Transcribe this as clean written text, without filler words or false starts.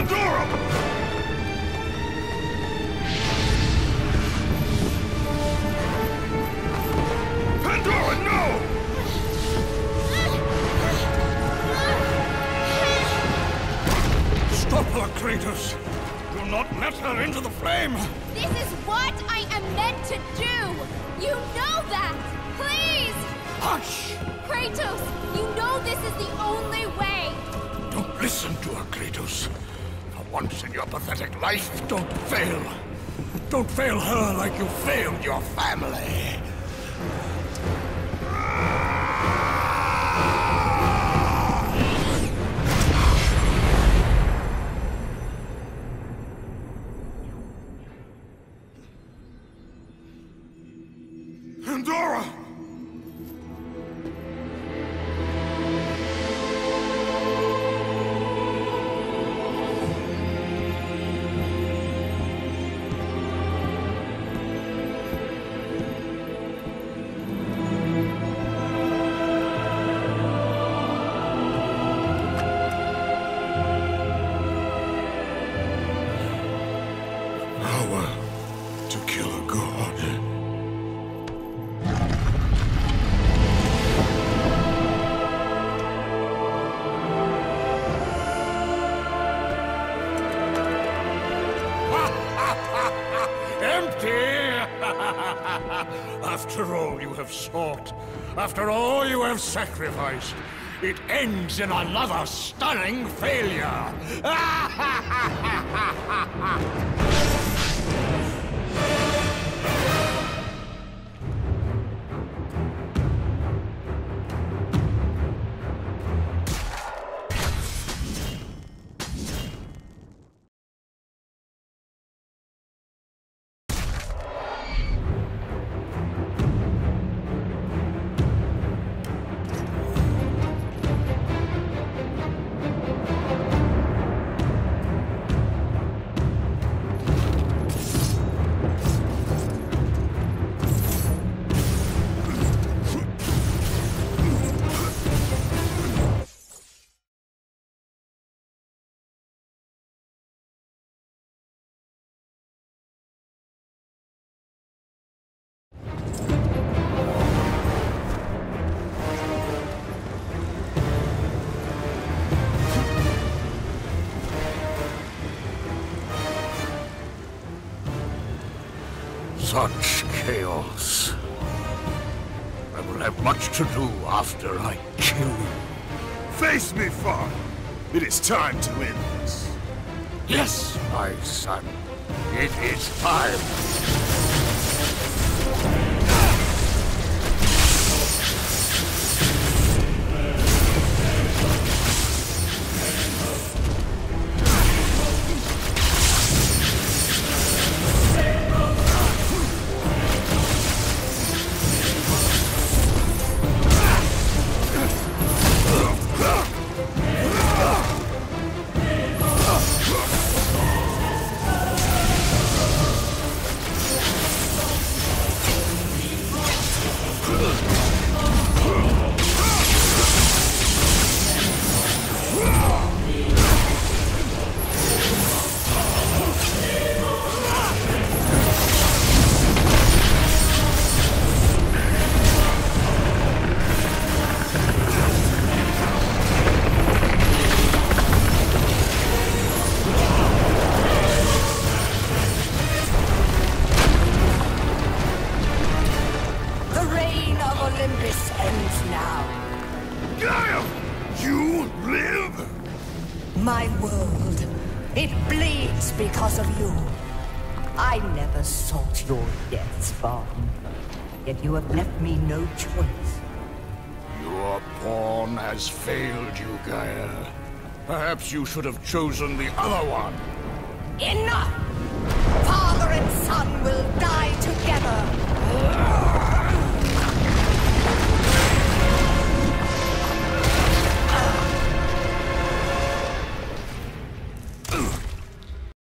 Pandora! Pandora, no! Stop her, Kratos! Do not let her into the flame! This is what I am meant to do! You know that! Please! Hush! Kratos, you know this is the only way! Don't listen to her, Kratos. For once in your pathetic life, don't fail. Don't fail her like you failed your family. Pandora! Power to kill a god. Empty! After all you have sought, after all you have sacrificed, it ends in another stunning failure! Such chaos. I will have much to do after I kill you. Face me, father. It is time to end this. Yes, my son. It is time. Olympus ends now. Gaia! You live? My world, it bleeds because of you. I never sought your deaths, Vaughn. Yet you have left me no choice. Your pawn has failed you, Gaia. Perhaps you should have chosen the other one. Enough! Father and son will die together.